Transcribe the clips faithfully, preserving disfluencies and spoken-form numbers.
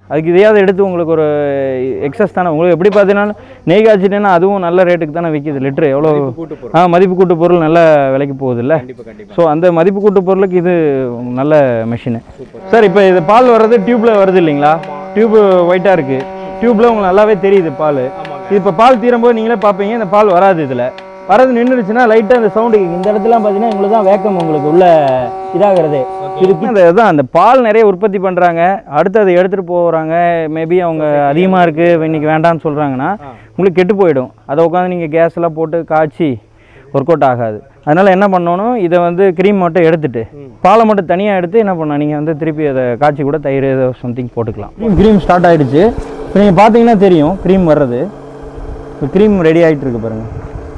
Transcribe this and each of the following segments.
அதுக்கு இதையாவது எடுத்து உங்களுக்கு ஒரு எக்ஸஸ் தானே. உங்களுக்கு எப்படி பார்த்தீங்கன்னா நெய் காய்ச்சிட்டேன்னா அதுவும் நல்ல ரேட்டுக்கு தானே விற்கிது. லிட்டரு எவ்வளோ ஆ மதிப்பு கூட்டு பொருள் நல்ல விலைக்கு போகுது இல்லை. ஸோ அந்த மதிப்பு கூட்டு பொருளுக்கு இது நல்ல மிஷினு. சார் இப்போ இது பால் வர்றது டியூப்பில் வருது இல்லைங்களா? டியூப் ஒயிட்டாக இருக்குது. டியூப்பில் உங்களுக்கு நல்லாவே தெரியுது பால். இது இப்போ பால் தீரும்போது நீங்களே பார்ப்பீங்க இந்த பால் வராது. இதில் வரது நின்றுச்சுன்னா லைட்டாக அந்த சவுண்டு இந்த இடத்துலாம் பார்த்தீங்கன்னா உங்களுக்கு தான் வேக்கம் உங்களுக்கு உள்ள இதாகிறது. இதுக்கு அந்த இதுதான் அந்த பால் நிறைய உற்பத்தி பண்ணுறாங்க. அடுத்து அதை எடுத்துகிட்டு போகிறாங்க. மேபி அவங்க அதிகமாக இருக்குது இன்றைக்கி வேண்டாம்னு சொல்கிறாங்கன்னா உங்களுக்கு கெட்டு போயிடும். அதை உட்காந்து நீங்கள் கேஸ் எல்லாம் போட்டு காய்ச்சி ஒர்க் அவுட் ஆகாது. அதனால் என்ன பண்ணணும், இதை வந்து க்ரீம் மட்டும் எடுத்துகிட்டு பாலை மட்டும் தனியாக எடுத்து என்ன பண்ணலாம், நீங்கள் வந்து திருப்பி அதை காய்ச்சி கூட தயிர் ஏதோ சம்திங் போட்டுக்கலாம். க்ரீம் ஸ்டார்ட் ஆகிடுச்சு. இப்போ நீங்கள் பார்த்தீங்கன்னா தெரியும் க்ரீம் வர்றது. இப்போ க்ரீம் ரெடி ஆகிட்டு இருக்கு பாருங்கள்.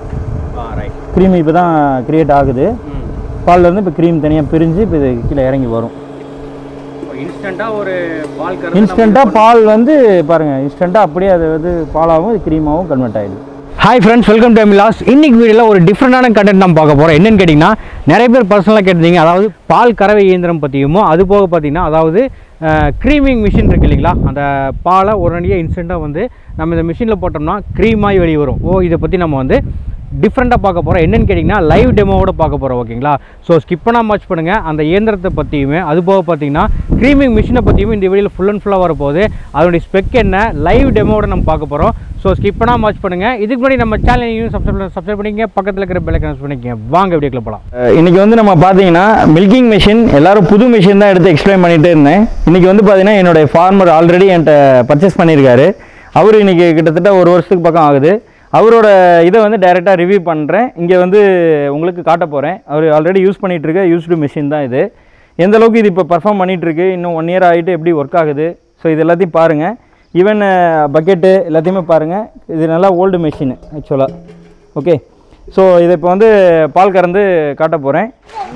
க்ரீம் இப்போ தான் க்ரியேட் ஆகுது. பால்லேருந்து இப்போ க்ரீம் தனியாக பிரிஞ்சு இப்போ இது கீழே இறங்கி வரும். இன்ஸ்டண்ட்டாக ஒரு பால் இன்ஸ்டண்ட்டாக பால் வந்து பாருங்கள் இன்ஸ்டண்ட்டாக அப்படியே அது வந்து பாலாகவும் இது க்ரீமாகவும் கன்வெர்ட் ஆகிடுது. ஹாய் ஃப்ரெண்ட்ஸ், வெல்கம் டு எமிலாஸ். இன்னைக்கு வீடியோவில் ஒரு டிஃப்ரெண்டான கண்டென்ட் நம்ம பார்க்க போகிறோம். என்னென்னு கேட்டிங்கன்னா நிறைய பேர் பர்சனலாக கேட்டிருந்தீங்க. அதாவது பால் கறவை இயந்திரம் பற்றியுமோ அது போக பார்த்திங்கன்னா அதாவது க்ரீமிங் மிஷின் இருக்குது இல்லைங்களா, அந்த பாலை உடனடியாக இன்ஸ்டண்ட்டாக வந்து நம்ம இந்த மிஷினில் போட்டோம்னா க்ரீமாகி வெளியே வரும். ஓ இதை பற்றி நம்ம வந்து டிஃப்ரெண்ட்டாக பார்க்க போகிறோம். என்னென்னு கேட்டிங்கன்னா லைவ் டெமோவோட பார்க்க போகிறோம். ஓகேங்களா? ஸோ ஸ்கிப் பண்ணாமல் வாட்ச் பண்ணுங்கள். அந்த இயந்திரத்தை பற்றியுமே அது போக பார்த்தீங்கன்னா க்ரீமிங் மிஷினை பற்றியுமே இந்த வீடியோவில் ஃபுல் அண்ட் ஃபுல்லாக வரப்போகுது. அதனுடைய ஸ்பெக் என்ன லைவ் டெமோவோட நம்ம பார்க்க போகிறோம். ஸோ ஸ்கிப் பண்ணாமல் வாட்ச் பண்ணுங்கள். இதுக்கு முன்னாடி நம்ம சேனலையும் சப்ஸ்கிரைப் சப்ஸ்கிரைப் பண்ணிங்க, பக்கத்தில் இருக்கிற பெல் ஐகான் பண்ணிக்கங்க. வாங்க வீடியோக்குள்ள போகலாம். இன்றைக்கி வந்து நம்ம பார்த்தீங்கன்னா மில்கிங் மிஷின் எல்லோரும் புது மிஷின் தான் எடுத்து எக்ஸ்பிளைன் பண்ணிகிட்டே இருந்தேன். இன்றைக்கி வந்து பார்த்தீங்கன்னா என்னுடைய ஃபார்மர் ஆல்ரெடி என்கிட்ட பர்ச்சேஸ் பண்ணியிருக்காரு. அவர் இன்றைக்கி கிட்டத்தட்ட ஒரு வருஷத்துக்கு பக்கம் ஆகுது. அவரோட இதை வந்து டைரெக்டாக ரிவ்யூ பண்ணுறேன். இங்கே வந்து உங்களுக்கு காட்ட போகிறேன். அவர் ஆல்ரெடி யூஸ் பண்ணிகிட்ருக்க யூஸ்டு மிஷின் தான் இது. எந்த அளவுக்கு இது இப்போ பர்ஃபார்ம் பண்ணிகிட்ருக்கு, இன்னும் ஒன் இயர் ஆகிட்டு எப்படி ஒர்க் ஆகுது, ஸோ இது எல்லாத்தையும் பாருங்கள். ஈவன் பக்கெட்டு எல்லாத்தையுமே பாருங்கள். இது நல்லா ஓல்டு மிஷின் ஆக்சுவலாக. ஓகே, ஸோ இதை இப்போ வந்து பால் கறந்து காட்ட போகிறேன்.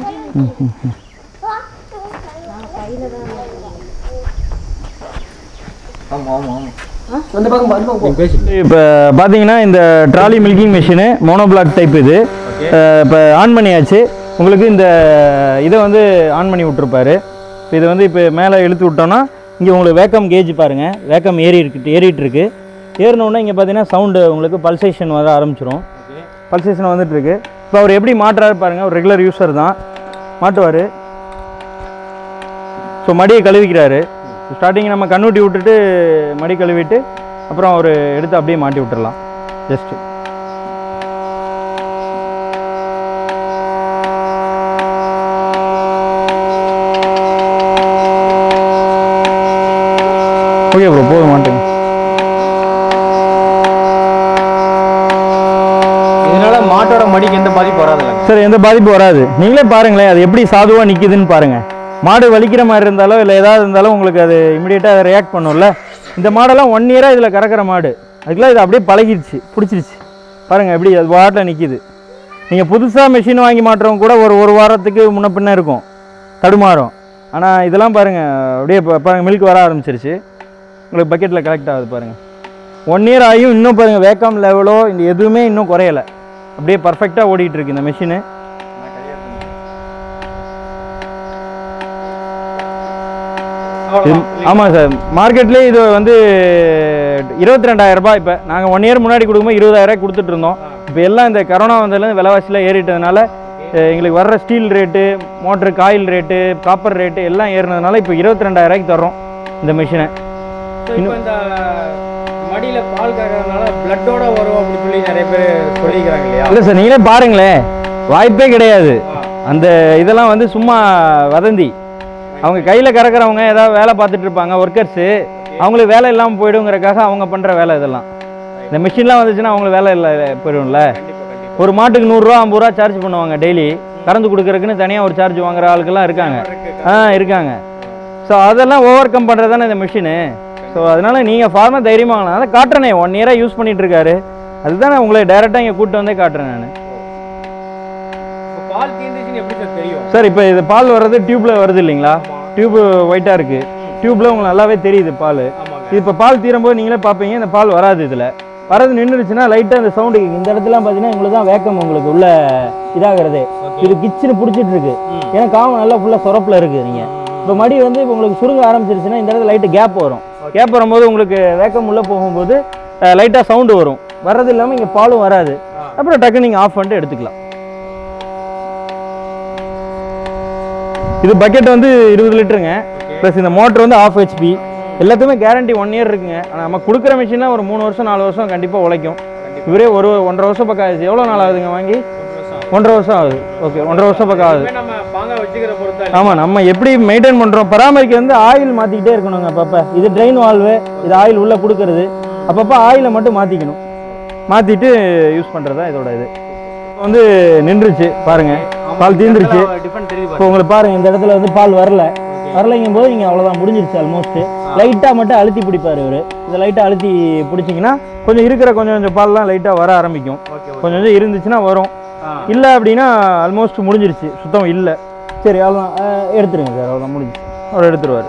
இப்போ பார்த்தீங்கன்னா இந்த trolley milking machine mono block type. இது இப்போ ஆன் பண்ணியாச்சு. உங்களுக்கு இந்த இதை வந்து ஆன் பண்ணி விட்ருப்பாரு. இப்போ இதை வந்து இப்போ மேலே இழுத்து விட்டோன்னா இங்கே உங்களுக்கு வேக்கம் கேஜ் பாருங்கள், வேக்கம் ஏறி இருக்கு ஏறிட்டு இருக்கு. ஏறினோடனே இங்கே பார்த்தீங்கன்னா சவுண்டு உங்களுக்கு பல்சேஷன் வர ஆரம்பிச்சிடும். பல்சேஷன் வந்துட்டுருக்கு. இப்போ அவர் எப்படி மாட்டுறாரு பாருங்கள். ஒரு ரெகுலர் யூஸர் தான் மாட்டுவார். ஸோ மடியை கழுவிக்கிறாரு. ஸ்டார்டிங் நம்ம கண்ணூட்டி விட்டுட்டு மடி கழுவிட்டு அப்புறம் அவர் எடுத்து அப்படியே மாட்டி விட்டுடலாம். ஜஸ்ட்டு ஓகே ப்ரோ, போதும் மாட்டுங்க. இதனால் மாட்டோட மடிக்கு எந்த பாதிப்பு வராதுல்ல சார்? எந்த பாதிப்பு வராது. நீங்களே பாருங்களேன் அது எப்படி சாதுவாக நிற்கிதுன்னு பாருங்கள். மாடு வலிக்கிற மாதிரி இருந்தாலோ இல்லை ஏதாவது இருந்தாலும் உங்களுக்கு அது இமீடியட்டாக அதை ரியாக்ட் பண்ணும்ல. இந்த மாடெல்லாம் ஒன் இயராக இதில் கறக்கிற மாடு. அதுக்கெலாம் இது அப்படியே பழகிடுச்சு, பிடிச்சிருச்சு. பாருங்கள் எப்படி அது வாட்டில் நிற்கிது. நீங்கள் புதுசாக மிஷின் வாங்கி மாட்டுறவங்க கூட ஒரு ஒரு வாரத்துக்கு முன்ன பின்ன இருக்கும், தடுமாறும். ஆனால் இதெல்லாம் பாருங்கள் அப்படியே பாருங்கள் மில்க் வர ஆரம்பிச்சிருச்சு. உங்களுக்கு பக்கெட்டில் கலெக்ட் ஆகுது பாருங்கள். ஒன் இயர் ஆகியும் இன்னும் பாருங்கள் வேக்கம் லெவலோ இந்த எதுவுமே இன்னும் குறையலை. அப்படியே பர்ஃபெக்டாக ஓடிட்டுருக்கு இந்த மிஷினு. ஆமாம் சார், மார்க்கெட்லேயே இது வந்து இருபத்தி ரெண்டாயிரம் ரூபாய். இப்போ நாங்கள் ஒன் இயர் முன்னாடி கொடுக்கும்போது இருபதாயிரம் கொடுத்துட்டு இருந்தோம். இப்போ எல்லாம் இந்த கரோனா வந்ததுலேருந்து விலைவாசியில் ஏறிட்டதுனால எங்களுக்கு வர்ற steel rate, motor coil rate, copper rate எல்லாம் ஏறினதுனால இப்போ இருபத்தி ரெண்டாயிரம் ரூபாய்க்கு தர்றோம் இந்த மிஷினை. இன்னும் இந்த மடியில் பால் கறக்கிறதுனால பிளட்டோட வரும் அப்படின்னு சொல்லி நிறைய பேர் சொல்லிக்கிறாங்க இல்லையா? இல்லை சார், நீங்களே பாருங்களேன், வாய்ப்பே கிடையாது. அந்த இதெல்லாம் வந்து சும்மா வதந்தி. அவங்க கையில் கறக்கிறவங்க ஏதாவது வேலை பார்த்துட்டு இருப்பாங்க, ஒர்க்கர்ஸு. அவங்களுக்கு வேலை இல்லாமல் போய்டுங்கிறக்காக அவங்க பண்ணுற வேலை இதெல்லாம். இந்த மிஷின்லாம் வந்துச்சுன்னா அவங்களுக்கு வேலை இல்லை போய்டும்ல. ஒரு மாட்டுக்கு நூறுரூவா ஐம்பது ரூபா சார்ஜ் பண்ணுவாங்க டெய்லி. கறந்து கொடுக்குறதுக்குன்னு தனியாக ஒரு சார்ஜ் வாங்குற ஆளுக்கெல்லாம் இருக்காங்க. ஆ இருக்காங்க. ஸோ அதெல்லாம் ஓவர் கம் பண்ணுறது தானே இந்த மிஷினு. ஸோ அதனால் நீங்கள் ஃபார்மர் தைரியமாக வாங்கலாம். அதை காட்டுறேனே, ஒன் இயராக யூஸ் பண்ணிகிட்டு இருக்காரு. அதுதான் நான் உங்களை டைரெக்டாக இங்கே கூப்பிட்டு வந்தே காட்டுறேன் நான். பால் தீர்ந்துச்சுன்னு எப்படி சார் தெரியும் சார்? இப்போ இது பால் வர்றது டியூப்பில் வருது இல்லைங்களா? டியூப் ஒயிட்டாக இருக்குது. டியூப்பில் உங்களுக்கு நல்லாவே தெரியுது பால். இது இப்போ பால் தீரும்போது நீங்களே பார்ப்பீங்க இந்த பால் வராது. இதில் வரது நின்றுச்சுன்னா லைட்டாக அந்த சவுண்டு இந்த இடத்துலாம் பார்த்தீங்கன்னா உங்களுக்கு தான் வேக்கம் உங்களுக்கு உள்ள இதாகிறது. இது கிச்சனு பிடிச்சிட்டு இருக்கு. ஏன்னா காமம் நல்லா ஃபுல்லாக சுரப்பில் இருக்குது. நீங்கள் இப்போ மடி வந்து இப்போ உங்களுக்கு சுருங்க ஆரம்பிச்சிருச்சுன்னா இந்த இடத்துல லைட்டு கேப் வரும். கேப் வரும்போது உங்களுக்கு வேக்கம் உள்ளே போகும்போது லைட்டாக சவுண்டு வரும். வர்றது இல்லாமல் இங்கே பாலும் வராது. அப்புறம் டக்கு நீங்கள் ஆஃப் பண்ணிட்டு எடுத்துக்கலாம். இது பக்கெட் வந்து இருபது லிட்டருங்க. ப்ளஸ் இந்த மோட்டர் வந்து ஆஃப் ஹெச்பி. எல்லாத்துக்குமே கேரண்டி ஒன் இயர் இருக்குங்க. ஆனால் நம்ம கொடுக்குற மிஷின்லாம் ஒரு மூணு வருஷம் நாலு வருஷம் கண்டிப்பாக உழைக்கும். இவரே ஒரு ஒன்றரை வருஷம் பக்கம் ஆகுது. எவ்வளோ நாள் ஆகுதுங்க வாங்கி? ஒன்றரை வருஷம் ஆகுது. ஓகே, ஒன்றரை வருஷம் பக்கம் ஆகுது. ஆமாம், நம்ம எப்படி மெயின்டைன் பண்ணுறோம், பராமரிக்க வந்து ஆயில் மாற்றிக்கிட்டே இருக்கணுங்க அப்பப்போ. இது ட்ரெயின் வால்வு, இது ஆயில் உள்ளே கொடுக்கறது. அப்பப்போ ஆயிலை மட்டும் மாற்றிக்கணும். மாற்றிட்டு யூஸ் பண்ணுறது தான் இதோட இது. வந்து நின்றுச்சு பாருங்கள், பால் தீந்துருச்சு. இப்போ உங்களுக்கு பாருங்கள், இந்த இடத்துல வந்து பால் வரல. வரலைங்கும் போது நீங்கள் அவ்வளோதான், முடிஞ்சிருச்சு ஆல்மோஸ்ட்டு. லைட்டாக மட்டும் அழுத்தி பிடிப்பார் இவர். இதை லைட்டாக அழுத்தி பிடிச்சிங்கன்னா கொஞ்சம் இருக்கிற கொஞ்சம் கொஞ்சம் பால்லாம் லைட்டாக வர ஆரம்பிக்கும். கொஞ்சம் கொஞ்சம் இருந்துச்சுன்னா வரும். இல்லை அப்படின்னா ஆல்மோஸ்ட் முடிஞ்சிருச்சு, சுத்தம் இல்லை. சரி, அவ்வளோதான், எடுத்துருங்க சார். அவ்வளோதான், முடிஞ்சிச்சு. அவர் எடுத்துருவார்.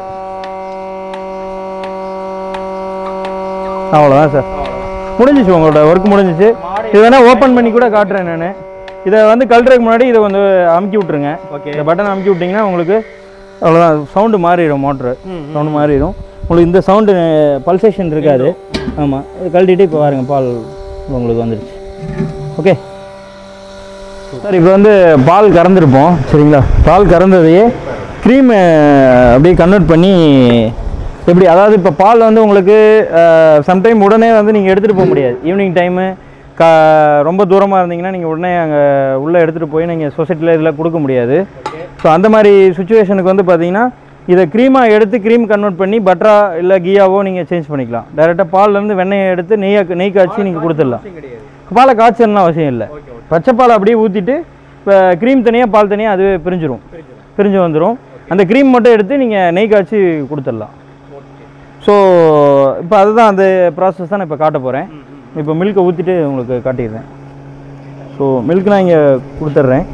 அவ்வளோதான் சார், முடிஞ்சிச்சு. உங்களோட ஒர்க் முடிஞ்சிச்சு. இது வேணால் ஓப்பன் பண்ணி கூட காட்டுறேன் நான். இதை வந்து கழட்டுறதுக்கு முன்னாடி இதை வந்து அமுக்கி விட்ருங்க. இந்த பட்டன் அமுக்கி விட்டிங்கன்னா உங்களுக்கு அவ்வளோதான், சவுண்டு மாறிடும். மோட்ரு சவுண்டு மாறிடும். உங்களுக்கு இந்த சவுண்டு பல்சேஷன் இருக்காது. ஆமாம், இது கழட்டிட்டு இப்போ பாருங்கள், பால் உங்களுக்கு வந்துடுச்சு. ஓகே சார், இப்போ வந்து பால் கறந்துருப்போம் சரிங்களா. பால் கறந்ததையே க்ரீமு அப்படியே கன்வெர்ட் பண்ணி எப்படி, அதாவது இப்போ பால் வந்து உங்களுக்கு சம்டைம் உடனே வந்து நீங்கள் எடுத்துகிட்டு போக முடியாது. ஈவினிங் டைமு கா ரொம்ப தூரமாக இருந்தீங்கன்னா நீங்கள் உடனே அங்கே உள்ளே எடுத்துகிட்டு போய் நீங்கள் சொசைட்டியில் இதில் கொடுக்க முடியாது. ஸோ அந்த மாதிரி சுச்சுவேஷனுக்கு வந்து பார்த்தீங்கன்னா இதை க்ரீமாக எடுத்து க்ரீம் கன்வெர்ட் பண்ணி பட்டரா இல்லை கீயாவோ நீங்கள் சேஞ்ச் பண்ணிக்கலாம். டேரெக்டாக பால்லேருந்து வெண்ணெயை எடுத்து நெய்யாக நெய் காய்ச்சி நீங்கள் கொடுத்துடலாம். பாலை காய்ச்சல்னு அவசியம் இல்லை. பச்சை பால் அப்படியே ஊற்றிட்டு இப்போ க்ரீம் தனியாக பால் தனியாக அதுவே பிரிஞ்சிடும், பிரிஞ்சு வந்துடும். அந்த க்ரீம் மட்டும் எடுத்து நீங்கள் நெய் காய்ச்சி கொடுத்துடலாம். ஸோ இப்போ அதுதான் அந்த ப்ராசஸ் தான் நான் இப்போ காட்ட போகிறேன். இப்போ மில்கை ஊற்றிட்டு உங்களுக்கு காட்டிடுறேன். ஸோ மில்க் நான் இங்கே கொடுத்துட்றேன்.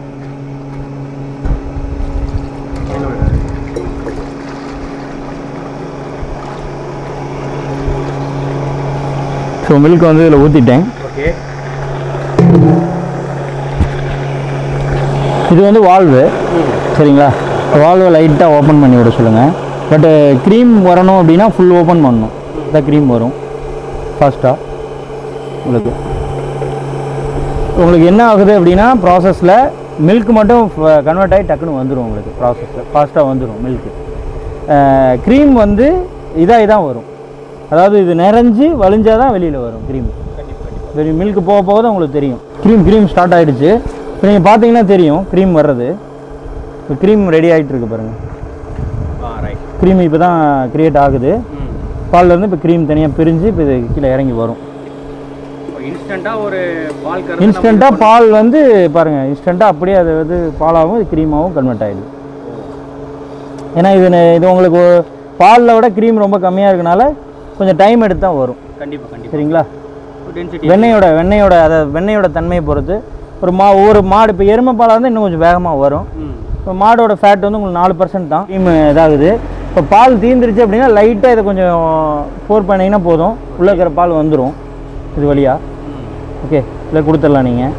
ஸோ மில்க் வந்து இதில் ஊற்றிட்டேன். ஓகே, இது வந்து வால்வு சரிங்களா. வால்வை லைட்டாக ஓப்பன் பண்ணி விட சொல்லுங்கள். பட்டு க்ரீம் வரணும் அப்படின்னா ஃபுல் ஓப்பன் பண்ணணும். இதான் க்ரீம் வரும் ஃபாஸ்ட்டாக. உங்களுக்கு உங்களுக்கு என்ன ஆகுது அப்படின்னா ப்ராசஸில் மில்க் மட்டும் கன்வெர்ட் ஆகி டக்குன்னு வந்துடும். உங்களுக்கு ப்ராசஸில் ஃபாஸ்ட்டாக வந்துடும் மில்க்கு. க்ரீம் வந்து இதாக இதான் வரும். அதாவது இது நிறைஞ்சு வலிஞ்சால் தான் வெளியில் வரும் க்ரீம். வெறும் மில்க்கு போக போக தான் உங்களுக்கு தெரியும். க்ரீம் க்ரீம் ஸ்டார்ட் ஆகிடுச்சு. இப்போ நீங்கள் பார்த்தீங்கன்னா தெரியும் க்ரீம் வர்றது. இப்போ க்ரீம் ரெடி ஆகிட்டு இருக்கு பாருங்கள். க்ரீம் இப்போ தான் க்ரியேட் ஆகுது. பால்லேருந்து இப்போ க்ரீம் தனியாக பிரிஞ்சு இப்போ இது கீழே இறங்கி வரும். இன்ஸ்டண்ட்டாக ஒரு பால் கறந்து இன்ஸ்டண்ட்டாக பால் வந்து பாருங்கள், இன்ஸ்டண்ட்டாக அப்படியே அது வந்து பாலாகவும் இது க்ரீமாகவும் கன்வெர்ட் ஆகிடுது. ஏன்னா இது இது உங்களுக்கு பாலில் விட க்ரீம் ரொம்ப கம்மியாக இருக்கனால கொஞ்சம் டைம் எடுத்து தான் வரும். கண்டிப்பாக கண்டிப்பாக சரிங்களா. வெண்ணெயோட வெண்ணெயோட அதை வெண்ணெயோட தன்மையை பொறுத்து ஒரு மா ஒவ்வொரு மாடு இப்போ எருமை பாலாக இருந்தால் இன்னும் கொஞ்சம் வேகமாக வரும். இப்போ மாடோட ஃபேட் வந்து உங்களுக்கு நாலு பர்சன்ட் தான் க்ரீம் இதாகுது. இப்போ பால் தீந்துருச்சு அப்படின்னா லைட்டாக இதை கொஞ்சம் ஃபோர் பண்ணிங்கன்னா போதும், உள்ளே இருக்கிற பால் வந்துடும் இது வழியாக. ஓகே, இல்லை கொடுத்துடலாம். நீங்கள்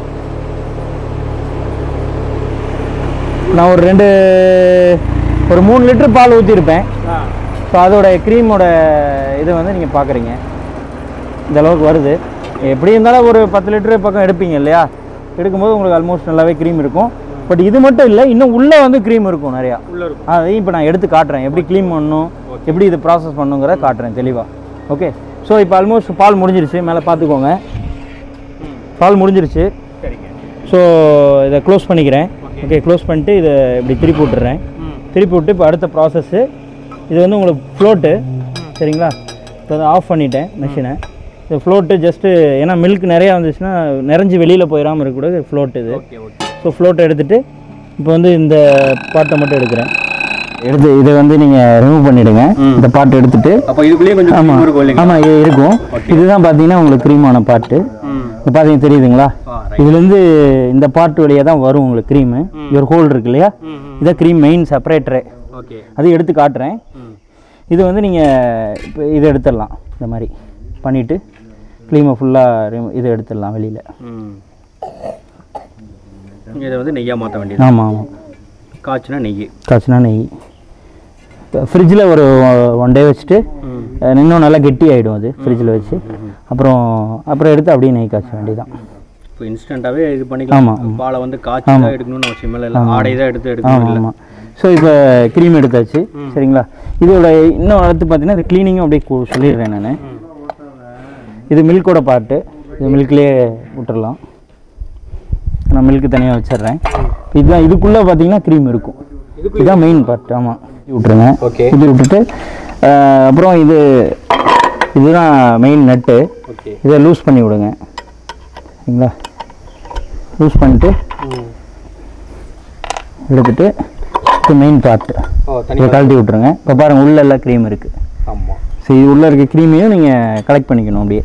நான் ஒரு ரெண்டு ஒரு மூணு லிட்டர் பால் ஊற்றிருப்பேன். ஸோ அதோட க்ரீமோட இதை வந்து நீங்கள் பார்க்குறீங்க, இந்த அளவுக்கு வருது. எப்படி இருந்தாலும் ஒரு பத்து லிட்டரு பக்கம் எடுப்பீங்க இல்லையா. எடுக்கும்போது உங்களுக்கு ஆல்மோஸ்ட் நல்லாவே க்ரீம் இருக்கும். பட் இது மட்டும் இல்லை, இன்னும் உள்ளே வந்து க்ரீம் இருக்கும் நிறையா. அதையும் இப்போ நான் எடுத்து காட்டுறேன், எப்படி க்ளீன் பண்ணணும், எப்படி இது ப்ராசஸ் பண்ணுங்கிற காட்டுறேன் தெளிவாக. ஓகே, ஸோ இப்போ ஆல்மோஸ்ட் பால் முடிஞ்சிருச்சு. மேலே பார்த்துக்கோங்க, பால் முடிஞ்சிருச்சு. ஸோ இதை க்ளோஸ் பண்ணிக்கிறேன். ஓகே, க்ளோஸ் பண்ணிட்டு இதை இப்படி திருப்பி விட்டுறேன். திருப்பி விட்டு இப்போ அடுத்த ப்ராசஸ்ஸு இது வந்து உங்களுக்கு ஃப்ளோட்டு சரிங்களா. இப்போ அதை ஆஃப் பண்ணிட்டேன் மெஷினை. இது ஃப்ளோட்டு ஜஸ்ட்டு ஏன்னா மில்க் நிறையா வந்துச்சுன்னா நிறைஞ்சி வெளியில் போயிடாமல் இருக்கக்கூடாது ஃப்ளோட் இது. ஸோ ஃப்ளோட்டை எடுத்துகிட்டு இப்போ வந்து இந்த பாட்டை மட்டும் எடுக்கிறேன். எடுத்து இதை வந்து நீங்கள் ரிமூவ் பண்ணிவிடுங்க. இந்த பாட்டு எடுத்துகிட்டு அப்போ இதுக்குள்ளேயே கொஞ்சம் ஆமாம் ஆமாம் இருக்கும். இதுதான் பார்த்தீங்கன்னா உங்களுக்கு க்ரீமான பாட்டு. இப்போ பார்த்தீங்கன்னா தெரியுதுங்களா, இதுலேருந்து இந்த பாட்டு வழியாக தான் வரும் உங்களுக்கு க்ரீமு. ஒரு ஹோல் இருக்கு இல்லையா, இதான் க்ரீம் மெயின் செப்பரேட்டரு. அது எடுத்து காட்டுறேன். இது வந்து நீங்கள் இப்போ இதை எடுத்துடலாம். இந்த மாதிரி பண்ணிவிட்டு க்ரீமை ஃபுல்லாக இதை எடுத்துடலாம் வெளியில். இதை வந்து நெய்யாக மாற்ற வேண்டியது. ஆமாம் ஆமாம், காய்ச்சினா நெய், காய்ச்சினா நெய். ஃப்ரிட்ஜில் ஒரு ஒன் டே வச்சுட்டு இன்னும் நல்லா கெட்டி ஆகிடும் அது ஃப்ரிட்ஜில் வச்சு அப்புறம் அப்புறம் எடுத்து அப்படியே நெய் காய்ச்ச வேண்டியதான். இப்போ இன்ஸ்டண்ட்டாகவே இது பண்ணிக்கலாம். ஆமாம், பாலை வந்து காய்ச்சி தான் எடுக்கணும்னு அவசியம் இல்லை, இல்லை ஆடை தான் எடுத்து எடுக்கணும். ஆமாம். ஸோ இப்போ க்ரீம் எடுத்தாச்சு சரிங்களா. இதோட இன்னும் அடுத்து பார்த்தீங்கன்னா இது க்ளீனிங்கும் அப்படியே சொல்லிடுறேன் நான். இது மில்கோட பார்ட்டு, இது மில்க்லேயே விட்டுடலாம். நான் மில்க்கு தனியாக வச்சிடுறேன். இதுதான் இதுக்குள்ளே பார்த்தீங்கன்னா க்ரீம் இருக்கும். இதுதான் மெயின் பார்ட். ஆமாம், விட்டுருங்க. ஓகே, இது விட்டுட்டு அப்புறம் இது இதுதான் மெயின் நட்டு. இதை லூஸ் பண்ணி விடுங்க சரிங்களா. லூஸ் பண்ணிட்டு எடுத்துட்டு இது மெயின் பார்ட்டு இதை கழட்டி விட்டுருங்க. இப்போ பாருங்கள் உள்ள எல்லாம் க்ரீம் இருக்குது. ஆமாம், சரி, இது உள்ளே இருக்க க்ரீமையும் நீங்கள் கலெக்ட் பண்ணிக்கணும் அப்படியே.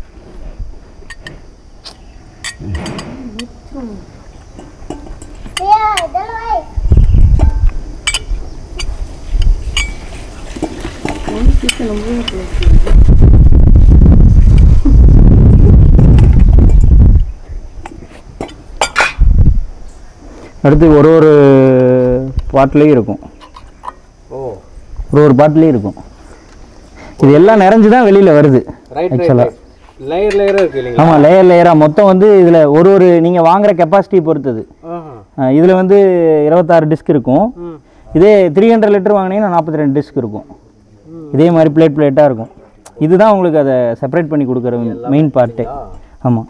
அடுத்து ஒரு ஒரு பாட்டிலையும் இருக்கும். ஓ, ஒரு ஒரு பாட்டிலையும் இருக்கும். இது எல்லாம் நிறைஞ்சு தான் வெளியில் வருது ஆக்சுவலாக. லேயர் லேயராக இருக்குது இல்லைங்களா? ஆமாம், லேயர் லேயராக மொத்தம் வந்து இதில் ஒரு ஒரு நீங்கள் வாங்குகிற கெப்பாசிட்டி பொறுத்தது. இதில் வந்து இருபத்தாறு டிஸ்க் இருக்கும். இதே த்ரீ ஹண்ட்ரட் லிட்டர் வாங்கினீங்கன்னா நாற்பத்தி ரெண்டு டிஸ்க் இருக்கும். இதே மாதிரி பிளேட் பிளேட்டாக இருக்கும். இதுதான் உங்களுக்கு அதை செப்பரேட் பண்ணி கொடுக்குற மெயின் பார்ட்டே. ஆமாம்,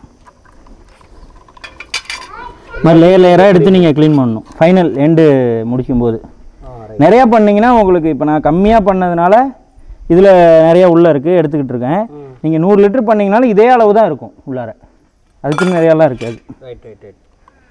மாதிரி லேயர் லேயராக எடுத்து நீங்கள் க்ளீன் பண்ணணும் ஃபைனல் எண்டு முடிக்கும்போது. நிறையா பண்ணிங்கன்னா உங்களுக்கு இப்போ நான் கம்மியாக பண்ணதுனால இதில் நிறையா உள்ளே இருக்குது எடுத்துக்கிட்டு இருக்கேன். நீங்கள் நூறு லிட்டர் பண்ணிங்கனாலும் இதே அளவு தான் இருக்கும் உள்ளார, அதுக்குன்னு நிறையாலாம் இருக்காது. ரைட் ரைட் ரைட்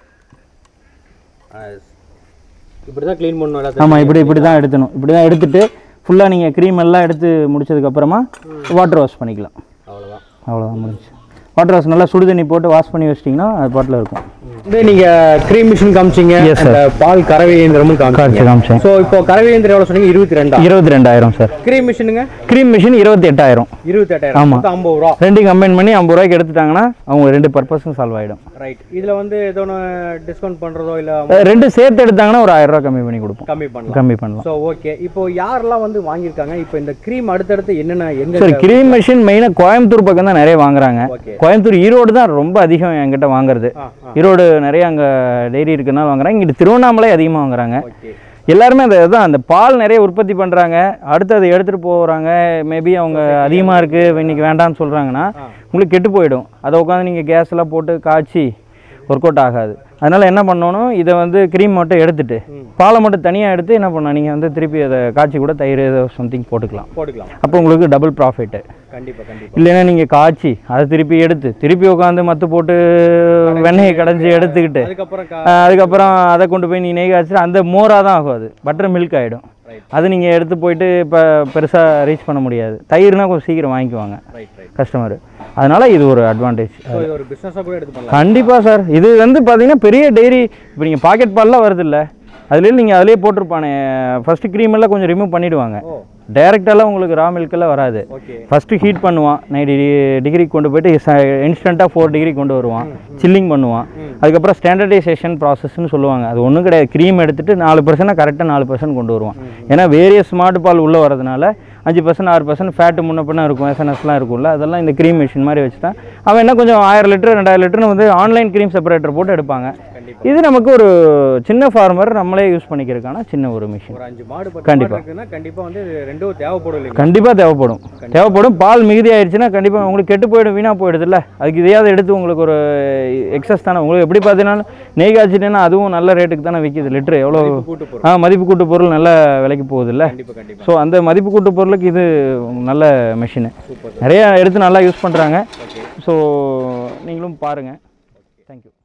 இப்படி தான் க்ளீன் பண்ணணும். ஆமாம், இப்படி இப்படி தான் எடுக்கணும். இப்படி தான் எடுத்துகிட்டு ஃபுல்லாக நீங்கள் க்ரீம் எல்லாம் எடுத்து முடிச்சதுக்கப்புறமா வாட்டர் வாஷ் பண்ணிக்கலாம். அவ்வளோதான் அவ்வளோதான் முடிஞ்சு. வாட்டர் வாஷ் நல்லா சுடு தண்ணி போட்டு வாஷ் பண்ணி வச்சிட்டிங்கன்னா அது பாட்டில் இருக்கும். வந்து நீங்கள் க்ரீம் மிஷின் காமிச்சிங்க, பால் கறவை இயந்திரமும் காமிச்சு காமிச்சேன். ஸோ இப்போ கறவை இயந்திரம் எவ்வளோ சொன்னீங்க? இருபத்தி ரெண்டா இருபத்தி ரெண்டாயிரம் சார். க்ரீம் மிஷினுங்க? க்ரீம் மிஷின் இருபத்தி எட்டாயிரம். இருபத்தி எட்டாயிரம் ஆமாம், ஐம்பது ரூபா. ரெண்டு கம்பைன் பண்ணி ஐம்பது ரூபாய்க்கு எடுத்துட்டாங்கன்னா அவங்க ரெண்டு பர்பஸும் சால்வ் ஆகிடும். ரைட். இதில் வந்து ஏதோ ஒன்று டிஸ்கவுண்ட் பண்ணுறதோ இல்லை ரெண்டு சேர்த்து எடுத்தாங்கன்னா ஒரு ஆயிரம் ரூபா கம்மி பண்ணி கொடுப்போம். கம்மி பண்ணலாம் கம்மி பண்ணலாம். ஸோ ஓகே, இப்போ யாரெல்லாம் வந்து வாங்கியிருக்காங்க? இப்போ இந்த க்ரீம் அடுத்தடுத்து என்னென்ன எங்கே? சார், க்ரீம் மிஷின் மெயினாக கோயம்புத்தூர் பக்கம் தான் நிறைய வாங்குறாங்க. கோயம்புத்தூர் ஈரோடு தான் ரொம்ப அதிகம் என்கிட்ட வாங்குறது. ஈரோடு நிறைய அங்கே டெய்ரி இருக்குன்னா வாங்குறாங்க. இங்கிட்டு திருவண்ணாமலை அதிகமாக வாங்குறாங்க. எல்லாருமே அந்த தான் அந்த பால் நிறைய உற்பத்தி பண்ணுறாங்க. அடுத்து அதை எடுத்துகிட்டு போகிறாங்க. மேபி அவங்க அதிகமாக இருக்குது இன்றைக்கி வேண்டாம்னு சொல்கிறாங்கன்னா உங்களுக்கு கெட்டு போயிடும். அதை உட்காந்து நீங்கள் கேஸ் எல்லாம் போட்டு காய்ச்சி ஒர்க் அவுட் ஆகாது. அதனால் என்ன பண்ணணும், இதை வந்து க்ரீம் மட்டும் எடுத்துகிட்டு பாலை மட்டும் தனியாக எடுத்து என்ன பண்ணலாம், நீங்கள் வந்து திருப்பி அதை காய்ச்சி கூட தயிர் ஏதோ சம்திங் போட்டுக்கலாம் போட்டுக்கலாம் அப்போ உங்களுக்கு டபுள் ப்ராஃபிட்டு. கண்டிப்பாக கண்டிப்பாக. இல்லைன்னா நீங்கள் காய்ச்சி அதை திருப்பி எடுத்து திருப்பி உட்காந்து மத்து போட்டு வெண்ணெயை கடைஞ்சி எடுத்துக்கிட்டு அதுக்கப்புறம் அதை கொண்டு போய் நீ நெய் காய்ச்சி அந்த மோராக தான் ஆகும். அது பட்டர் மில்க் ஆகிடும். அது நீங்கள் எடுத்து போயிட்டு இப்போ பெருசாக ரீச் பண்ண முடியாது. தயிர்னால் கொஞ்சம் சீக்கிரம் வாங்கிக்குவாங்க கஸ்டமர். அதனால் இது ஒரு அட்வான்டேஜ். கண்டிப்பாக சார். இது வந்து பார்த்தீங்கன்னா பெரிய டெய்ரி. இப்போ நீங்கள் பாக்கெட் பால்லாம் வருது இல்லை, அதுலேயும் நீங்கள் அதிலே போட்டிருப்பானே ஃபஸ்ட்டு க்ரீம் எல்லாம் கொஞ்சம் ரிமூவ் பண்ணிவிடுவாங்க. டைரெக்டாலாம் உங்களுக்கு ரா மில்கெல்லாம் வராது. ஃபஸ்ட்டு ஹீட் பண்ணுவான், நைன்டி டிகிரி கொண்டு போயிட்டு இன்ஸ்டண்ட்டாக ஃபோர் டிகிரி கொண்டு வருவான், சில்லிங் பண்ணுவான். அதுக்கப்புறம் ஸ்டாண்டர்டைசேஷன் ப்ராசஸ்ன்னு சொல்லுவாங்க. அது ஒன்றும் கிடையாது. க்ரீம் எடுத்துகிட்டு நாலு பர்சன்ட் கரெக்டாக நாலு பர்சன்ட் கொண்டு வருவான். ஏன்னா வேரியஸ் மாட்டு பால் உள்ளே வரதுனால அஞ்சு பர்சன்ட் ஆறு பர்சன்ட் ஃபேட்டு முன்ன பின்னா இருக்கும், எஸ்என்எஸ்லாம் இருக்கும்ல, அதெல்லாம் இந்த க்ரீம் மிஷின் மாதிரி வச்சு தான் அவன் என்ன கொஞ்சம் ஆயிரம் லிட்டர் ரெண்டாயிரம் லிட்டர்னு வந்து ஆன்லைன் க்ரீம் செப்பரேட்டர் போட்டு எடுப்பாங்க. இது நமக்கு ஒரு சின்ன ஃபார்மர் நம்மளே யூஸ் பண்ணிக்கிறதுக்கான சின்ன ஒரு மிஷின். கண்டிப்பாக கண்டிப்பாக வந்து ரெண்டும் தேவைப்படும். கண்டிப்பாக தேவைப்படும் தேவைப்படும் பால் மிகுதி ஆயிடுச்சுன்னா கண்டிப்பாக உங்களுக்கு கெட்டு போயிடும், வீணாக போயிடுது இல்லை. அதுக்கு இதையாவது எடுத்து உங்களுக்கு ஒரு எக்ஸஸ் தானே. உங்களுக்கு எப்படி பார்த்தீங்கன்னா நெய் காய்ச்சிட்டேன்னா அதுவும் நல்ல ரேட்டுக்கு தானே விற்கிது. லிட்டரு எவ்வளோ ஆ மதிப்பு கூட்டு பொருள் நல்ல விலைக்கு போகுது இல்லை. ஸோ அந்த மதிப்பு கூட்டு பொருளுக்கு இது நல்ல மிஷினு. நிறைய எடுத்து நல்லா யூஸ் பண்ணுறாங்க. ஸோ நீங்களும் பாருங்கள். தேங்க்யூ.